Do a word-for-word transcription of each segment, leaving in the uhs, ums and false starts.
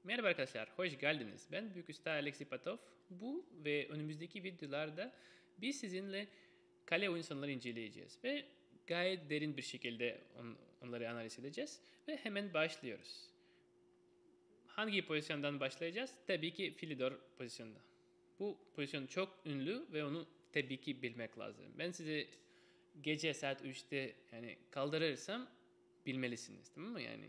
Merhaba arkadaşlar, hoş geldiniz. Ben Büyük Usta Alex Ipatov. Bu ve önümüzdeki videolarda biz sizinle kale oyunları inceleyeceğiz ve gayet derin bir şekilde on, onları analiz edeceğiz ve hemen başlıyoruz. Hangi pozisyondan başlayacağız? Tabii ki Philidor pozisyonda. Bu pozisyon çok ünlü ve onu tabii ki bilmek lazım. Ben size gece saat üçte yani kaldırırsam bilmelisiniz, tamam mı? Yani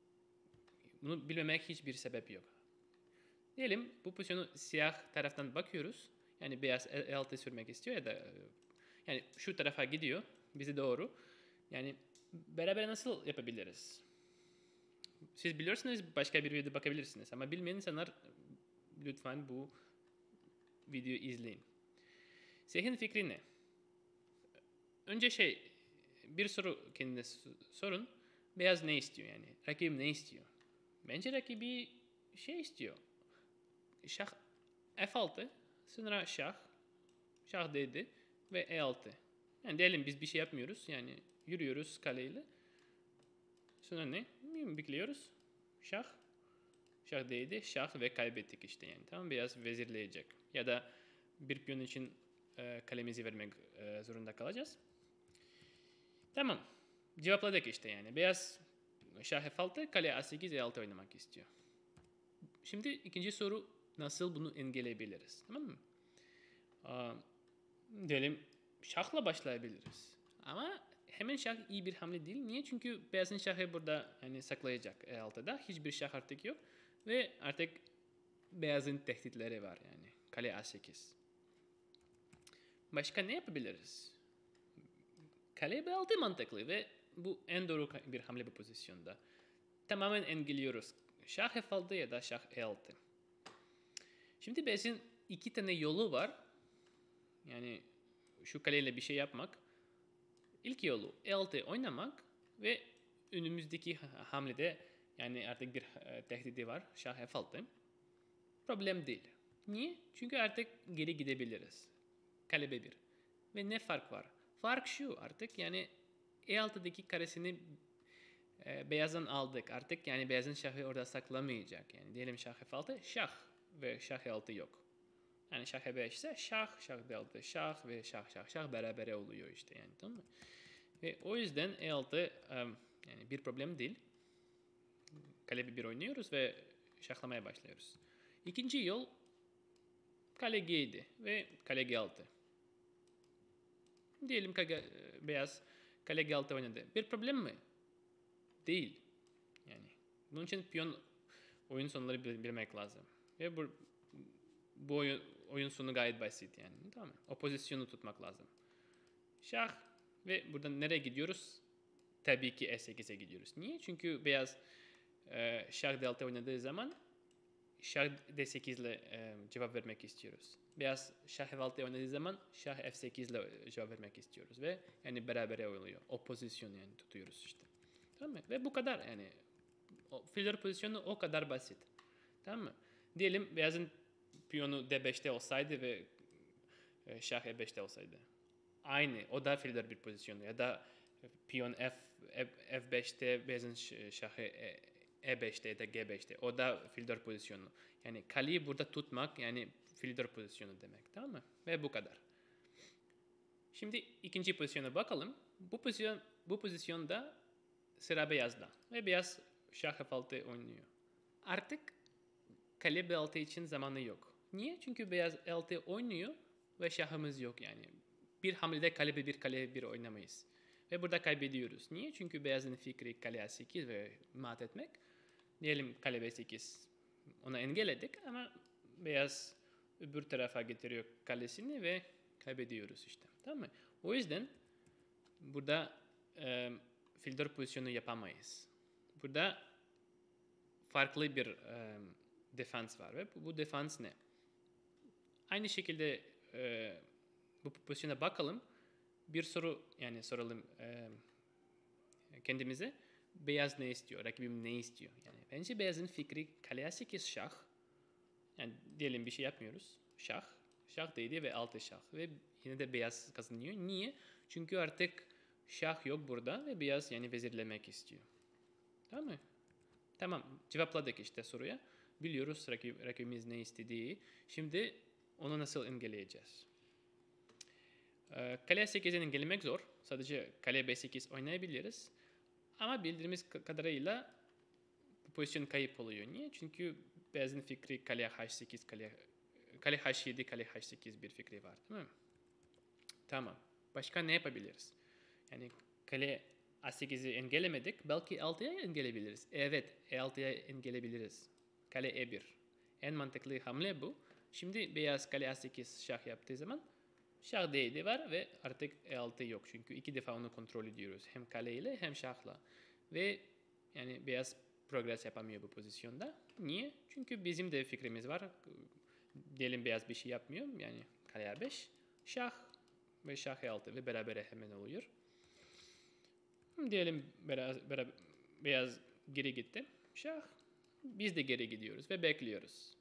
bunu bilmemek hiçbir sebep yok. Diyelim bu pozisyonu siyah taraftan bakıyoruz. Yani beyaz E altı sürmek istiyor ya da yani şu tarafa gidiyor bize doğru. Yani beraber nasıl yapabiliriz? Siz biliyorsanız başka bir videoda bakabilirsiniz ama bilmeyen insanlar lütfen bu videoyu izleyin. Siyahın fikri ne? Önce şey bir soru kendine sorun. Beyaz ne istiyor yani? Rakibim ne istiyor? Bence rakibi şey istiyor. Şah F altı, sonra şah, şah D yedi ve E altı. Yani diyelim biz bir şey yapmıyoruz. Yani yürüyoruz kaleyle. Sonra ne? Bekliyoruz. Şah, şah D yedi, şah ve kaybettik işte yani. Tamam, beyaz vezirleyecek. Ya da bir piyon için e, kalemizi vermek e, zorunda kalacağız. Tamam. Cevapladık işte yani. Beyaz şah F altı, kale A sekiz, E altı oynamak istiyor. Şimdi ikinci soru, nasıl bunu engelleyebiliriz? Tamam mı? Aa, diyelim şahla başlayabiliriz. Ama hemen şah iyi bir hamle değil. Niye? Çünkü beyazın şahı burada yani saklayacak E altıda. Hiçbir şah artık yok. Ve artık beyazın tehditleri var yani. Kale A sekiz. Başka ne yapabiliriz? Kale B altı mantıklı ve bu en doğru bir hamle bu pozisyonda. Tamamen engelliyoruz. Şah F altı ya da şah E altı. Şimdi beyazın iki tane yolu var. Yani şu kaleyle bir şey yapmak. İlk yolu E altı oynamak ve önümüzdeki hamlede yani artık bir tehdidi var. Şah F altı. Problem değil. Niye? Çünkü artık geri gidebiliriz. Kale B bir. Ve ne fark var? Fark şu artık yani E altıdaki karesini e, beyazdan aldık. Artık yani beyazın şahı orada saklamayacak. Yani diyelim şah F altı, şah ve şah E altı yok. Yani şah E beş ise şah, şah D altı, şah ve şah şah şah beraber oluyor işte yani, tamam mı? Ve o yüzden E altı um, yani bir problem değil. Kale B bir oynuyoruz ve şahlamaya başlıyoruz. İkinci yol kale G yedi ve kale G altı. Diyelim ki beyaz kale G altı oynadı. Bir problem mi? Değil. Yani bunun için piyon oyun sonları bilmek lazım. Ve bu, bu oyun, oyun sonu gayet basit yani. Tamam mı? O pozisyonu tutmak lazım. Şah ve buradan nereye gidiyoruz? Tabii ki E sekize gidiyoruz. Niye? Çünkü beyaz e, şah D altı oynadığı zaman şah D sekiz ile e, cevap vermek istiyoruz. Beyaz şah F altı oynadığı zaman şah F sekiz ile cevap vermek istiyoruz ve yani berabere oluyor. O pozisyonu yani tutuyoruz işte. Tamam mı? Ve bu kadar yani. O filler pozisyonu o kadar basit. Tamam mı? Diyelim beyazın piyonu D beşte olsaydı ve e, şah E beşte olsaydı. Aynı. O da filler bir pozisyonu. Ya da piyon F, F, F5'te beyazın şahı E, E5'te ya da G beşte. O da filler pozisyonu. Yani kaleyi burada tutmak yani filler pozisyonu demek. Tamam mı? Ve bu kadar. Şimdi ikinci pozisyona bakalım. Bu pozisyon bu pozisyonda sıra beyazda. Ve beyaz şah F altı oynuyor. Artık kale B altı için zamanı yok. Niye? Çünkü beyaz E altı oynuyor ve şahımız yok yani. Bir hamlede kale B bir, kale B bir oynamayız. Ve burada kaybediyoruz. Niye? Çünkü beyazın fikri kale A sekiz ve mat etmek. Diyelim kale B sekiz. Ona engelledik ama beyaz öbür tarafa getiriyor kalesini ve kaybediyoruz işte. Tamam mı? O yüzden burada e, filtre pozisyonu yapamayız. Burada farklı bir e, defans var ve bu, bu defans ne? Aynı şekilde e, bu pozisyona bakalım. Bir soru yani soralım e, kendimize. Beyaz ne istiyor? Rakibim ne istiyor? Yani bence beyazın fikri kale A sekiz şah. Yani diyelim bir şey yapmıyoruz. Şah. Şah değdi ve altı şah. Ve yine de beyaz kazanıyor. Niye? Çünkü artık şah yok burada ve beyaz yani vezirlemek istiyor. Tamam mı? Tamam. Cevapladık işte soruya. biliyoruz rakip, rakibimiz ne istediği. Şimdi onu nasıl engelleyeceğiz? Ee, kale sekizini engellemek zor. Sadece kale B sekiz oynayabiliriz. Ama bildiğimiz kadarıyla bu pozisyon kayıp oluyor. Niye? Çünkü beyazın fikri kale H sekiz, kale, kale H yedi, kale H sekiz bir fikri var. Değil mi? Tamam. Başka ne yapabiliriz? Yani kale A sekizi engellemedik. Belki altıya engelleyebiliriz. Evet, E altıya engelleyebiliriz. Kale E bir. En mantıklı hamle bu. Şimdi beyaz kale A sekiz şah yaptığı zaman şah D yedi var ve artık E altı yok. Çünkü iki defa onu kontrol ediyoruz. Hem kale ile hem şahla. Ve yani beyaz progres yapamıyor bu pozisyonda. Niye? Çünkü bizim de fikrimiz var. Diyelim beyaz bir şey yapmıyor. Yani kale A beş, şah ve şah E altı ve berabere hemen oluyor. Diyelim beyaz, beyaz, beyaz geri gitti. Şah. Biz de geri gidiyoruz ve bekliyoruz.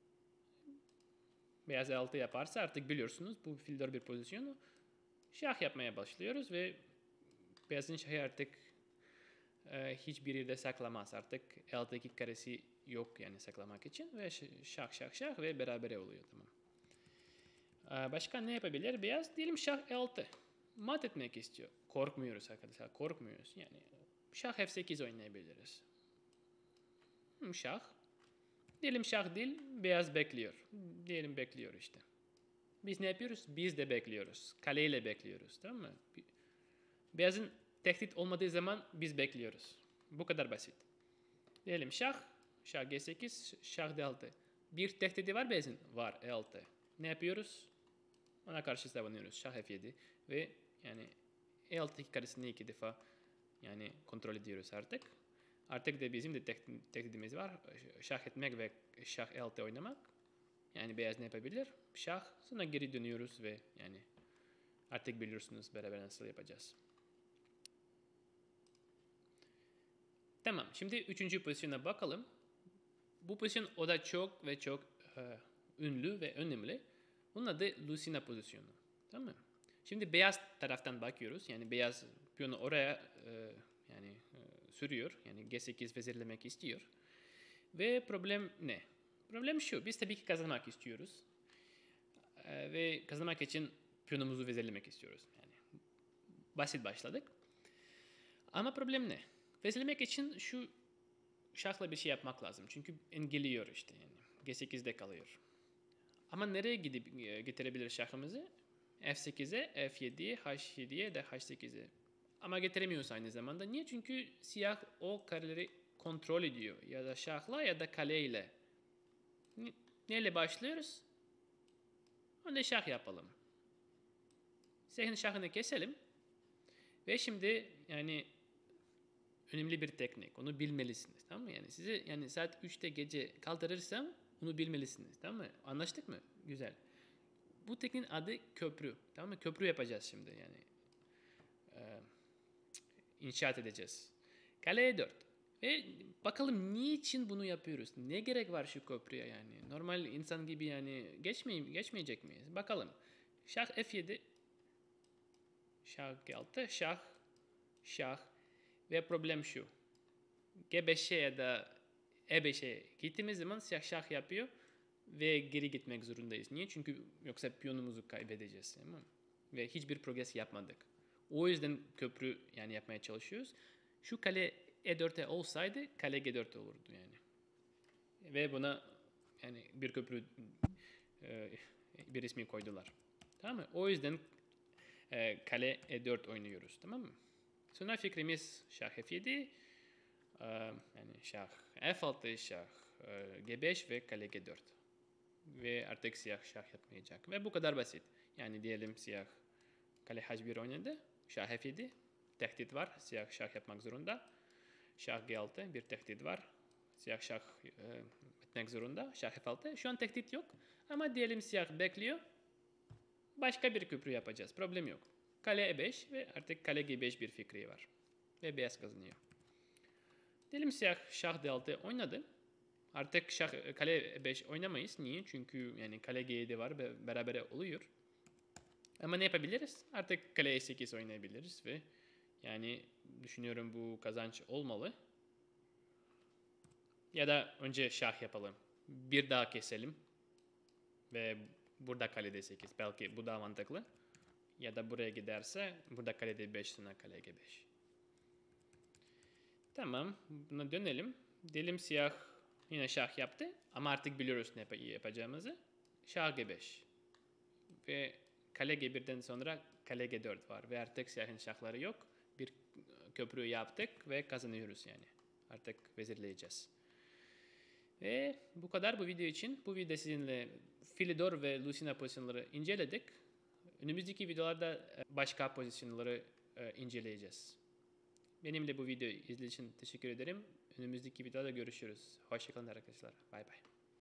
Beyaz E altı yaparsa artık biliyorsunuz bu fil bir pozisyonu. Şah yapmaya başlıyoruz ve beyazın şahı artık e, hiçbir yerde saklamaz. Artık E altıdaki karesi yok yani saklamak için ve şah şah şah ve berabere oluyor, tamam. E, başka ne yapabilir? Beyaz diyelim şah E altı. Mat etmek istiyor. Korkmuyoruz arkadaşlar, korkmuyoruz. Yani şah F sekiz oynayabiliriz. Şah. Diyelim şah değil, beyaz bekliyor. Diyelim bekliyor işte. Biz ne yapıyoruz? Biz de bekliyoruz. Kaleyle bekliyoruz, tamam mı? Beyazın tehdit olmadığı zaman biz bekliyoruz. Bu kadar basit. Diyelim şah, şah G sekiz, şah D altı. Bir tehdidi var beyazın? Var, E altı. Ne yapıyoruz? Ona karşı savunuyoruz. Şah F yedi ve yani E altıdaki karesini iki defa yani kontrol ediyoruz artık. Artık da bizim de tehdidimiz var. Şah etmek ve şah E altı oynamak. Yani beyaz ne yapabilir? Şah, sonra geri dönüyoruz ve yani artık biliyorsunuz beraber nasıl yapacağız. Tamam, şimdi üçüncü pozisyona bakalım. Bu pozisyon o da çok ve çok e, ünlü ve önemli. Bunun adı Lucena pozisyonu. Tamam mı? Şimdi beyaz taraftan bakıyoruz. Yani beyaz piyonu oraya e, yani e, sürüyor. Yani G sekiz vezirlemek istiyor. Ve problem ne? Problem şu. Biz tabii ki kazanmak istiyoruz. E, ve kazanmak için piyonumuzu vezirlemek istiyoruz. Yani basit başladık. Ama problem ne? Vezirlemek için şu şahla bir şey yapmak lazım. Çünkü engelliyor işte yani. G sekizde kalıyor. Ama nereye gidip getirebilir şahımızı? F sekize, F yediye, H yediye de H sekize. Ama getiremiyoruz aynı zamanda. Niye? Çünkü siyah o kareleri kontrol ediyor. Ya da şahla ya da kaleyle. Neyle başlıyoruz? Önce şah yapalım. Siyahın şahını keselim. Ve şimdi yani önemli bir teknik. Onu bilmelisiniz. Tamam mı? Yani sizi yani saat üçte gece kaldırırsam bunu bilmelisiniz. Tamam mı? Anlaştık mı? Güzel. Bu tekniğin adı köprü. Tamam mı? Köprü yapacağız şimdi yani. Ee, inşaat edeceğiz. Kale E dört. Ve bakalım niçin bunu yapıyoruz? Ne gerek var şu köprüye yani? Normal insan gibi yani geçmeye, geçmeyecek miyiz? Bakalım. Şah F yedi. Şah G altı. Şah. Şah. Ve problem şu. G beşe ya da E beşe gittiğimiz zaman siyah şah yapıyor. Ve geri gitmek zorundayız. Niye? Çünkü yoksa piyonumuzu kaybedeceğiz. Değil mi? Ve hiçbir progres yapmadık. O yüzden köprü yani yapmaya çalışıyoruz. Şu kale E dört'e olsaydı kale G dört olurdu yani. Ve buna yani bir köprü e, bir ismi koydular. Tamam mı? O yüzden e, kale E dört oynuyoruz. Tamam mı? Sonra fikrimiz şah F yedi, e, yani şah F altı, şah e, G beş ve kale G dört. Ve artık siyah şah yapmayacak. Ve bu kadar basit. Yani diyelim siyah kale H bir oynadı. Şah F yedi. Tehdit var. Siyah şah yapmak zorunda. Şah G altı. Bir tehdit var. Siyah şah e, etmek zorunda. Şah F altı. Şu an tehdit yok. Ama diyelim siyah bekliyor. Başka bir köprü yapacağız. Problem yok. Kale E beş ve artık kale G beş bir fikri var. Ve beyaz kazanıyor. Diyelim siyah şah D altı oynadı. Artık şah, kale E beş oynamayız. Niye? Çünkü yani kale G yedi var ve beraber oluyor. Ama ne yapabiliriz? Artık kale E sekiz oynayabiliriz ve yani düşünüyorum bu kazanç olmalı. Ya da önce şah yapalım. Bir daha keselim. Ve burada kalede sekiz. Belki bu daha mantıklı. Ya da buraya giderse burada kalede beş sonra kale G beş. Tamam. Buna dönelim. Diyelim siyah yine şah yaptı. Ama artık biliyoruz ne yap yapacağımızı. Şah G beş. Ve kale G birden sonra kale G dört var. Ve artık siyahın şahları yok. Bir köprü yaptık ve kazanıyoruz yani. Artık vezirleyeceğiz. Ve bu kadar bu video için. Bu videoda sizinle Philidor ve Lucina pozisyonları inceledik. Önümüzdeki videolarda başka pozisyonları inceleyeceğiz. Benimle bu videoyu izlediğiniz için teşekkür ederim. Önümüzdeki videoda görüşürüz. Hoşçakalın arkadaşlar. Bay bay.